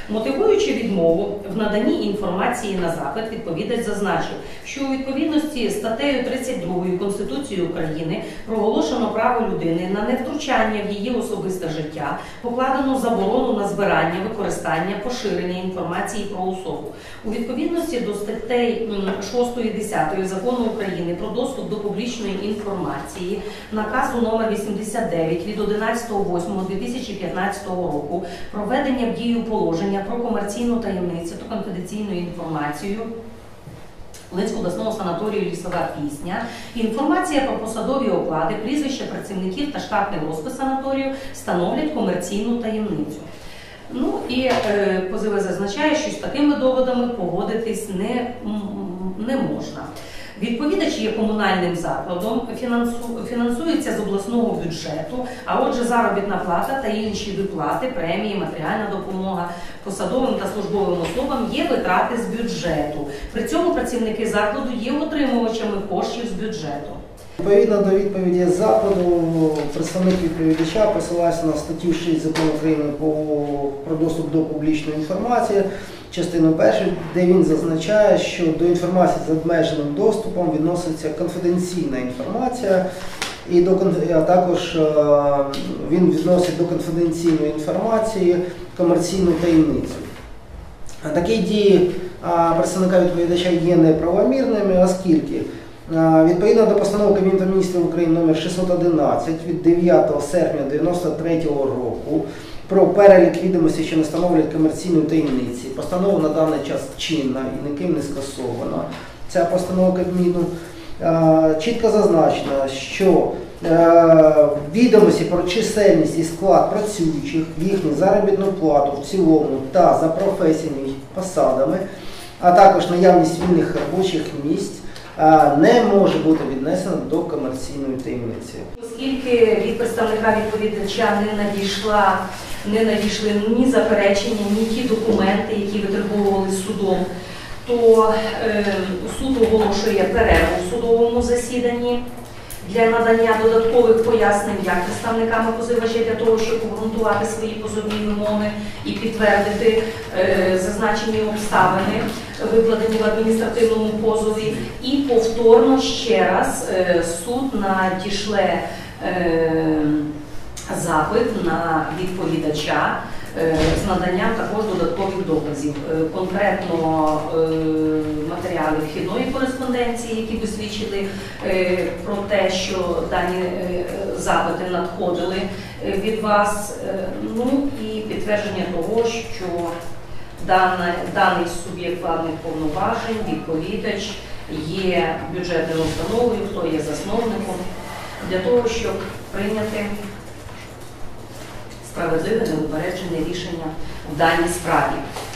Мотивуючи відмову в наданні інформації на запит, відповідач зазначив, що у відповідності з статтею 32 Конституції України проголошено право людини на невтручання в її особисте життя, покладено заборону на збирання, використання, поширення інформації про особу. У відповідності до статей 6 і 10 Закону України про доступ до публічної інформації, наказу номер 89 від 11.08.2015 року про введення в дію положення про комерційну таємницю та конфіденційну інформацію Волинського обласного санаторію «Лісова Пісня», інформація про посадові оклади, прізвища працівників та штатний розпис санаторію становлять комерційну таємницю. Ну і позивач зазначає, що з такими доводами погодитись не можна. Відповідач є комунальним закладом, фінансується з обласного бюджету, а отже заробітна плата та інші виплати, премії, матеріальна допомога посадовим та службовим особам є витрати з бюджету. При цьому працівники закладу є отримувачами коштів з бюджету. Відповідно до відповіді закладу, представник відповідача посилається на статтю 6 Закону України про доступ до публічної інформації, частину 1, де він зазначає, що до інформації з обмеженим доступом відноситься конфіденційна інформація, а також він відносить до конфіденційної інформації комерційну таємницю. Такі дії представника відповідача є неправомірними, оскільки відповідно до постанови Кабінету Міністрів України номер 611 від 9 серпня 1993 року про перелік відомостей, що не становлять комерційної таємниці, постанова на даний час чинна і ніким не скасована. Ця постанова Кабміну чітко зазначена, що відомості про чисельність і склад працюючих, їхню заробітну плату в цілому та за професійними посадами, а також наявність вільних робочих місць не може бути віднесено до комерційної таємниці. Оскільки від представника відповідача не надійшли ні заперечення, ні ті документи, які витребували судом, то суд оголошує перерву в судовому засіданні для надання додаткових пояснень як представниками позивача для того, щоб обґрунтувати свої позовні вимоги і підтвердити зазначені обставини, викладені в адміністративному позові, і повторно ще раз суд надішле запит на відповідача з наданням також додаткових доказів. Конкретно матеріали вхідної кореспонденції, які би свідчили про те, що дані запити надходили від вас, ну і підтвердження того, що даний суб'єкт владних повноважень, відповідач, є бюджетною установою, хто є засновником, для того, щоб прийняти справедливе, неупереджене рішення в даній справі.